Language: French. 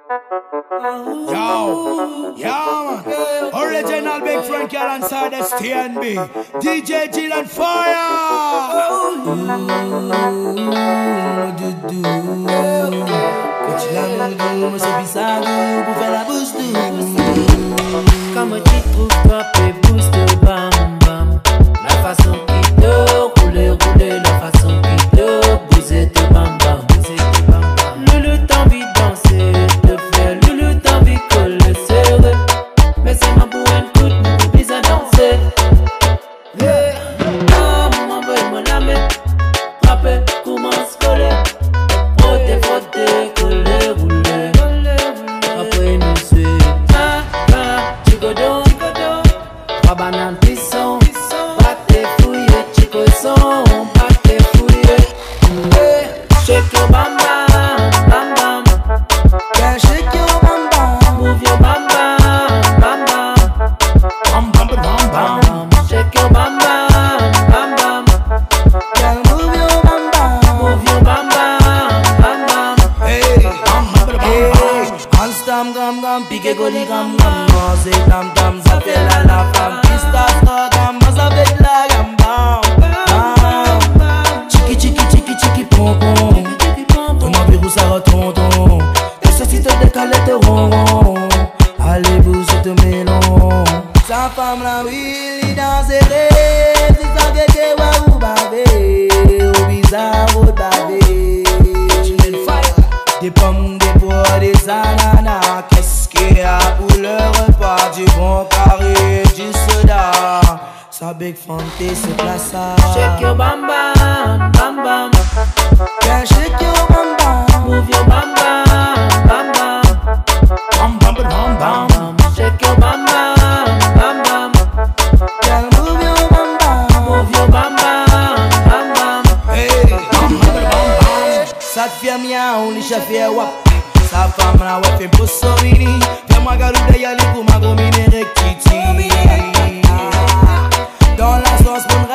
Yo, yeah, man. Original Big Frankie alongside the TNB. DJ Jill and Fire. Petit l'amour, moi c'est bizarre pour faire la bouche douce. Comme tu trouves toi, fais boost, bam bam. La façon qui te rouler, la façon qui te bouger, te bam bam. Loulou t'as envie de danser, te faire loulou t'as envie de coller serré. Mais c'est ma pour une toute, nous bizarre danser. Ah, maman veut me la mettre. Frapper, commence coller. Frotter, coller, rouler. Après nous suivre. Chicodo, trois bananes pisson. Battez fouillé, chico son. Battez fouillé. Shake your bam bam, bam bam. Yeah, shake your bam bam. Move your bam bam, bam bam. Bam bam bam bam. Shake your bam bam, bam bam. Yeah, move your bam bam. Move your bam bam, bam bam. Hey, bam bam bam bam. All-stam gam gam, pique goli gam gam. Manger tam tam, ça fait la femme. Pista star gam, ça fait la gam bam. Chiki chiki chiki chiki pom pom. Ton envie ça retombe. Et ceci te décale te ronron. Allez bouge te mélon. Sa femme la oui dans ses rêves. C'est ça que tu vas vous baver. Au bizarre au baver. Des pommes, des pois, des ananas. Qu'est-ce qu'il y a pour le repas? Du bon carré, du soda. Sa big fanté se place à. Shake your bam bam, bam bam. Yeah, shake your bam bam. Move your bam bam, bam bam. Bam bam bam bam. Shake your bam bam, bam bam. Yeah, move your bam bam. Move your bam bam, bam bam. Hey, bam bam bam bam. Ça te fait miaou, les chefs fait wap. Sa femme la ouais fait pour sorini. Fais-moi galou d'ailleurs pour ma gomine rectiti. Dans la sauce pour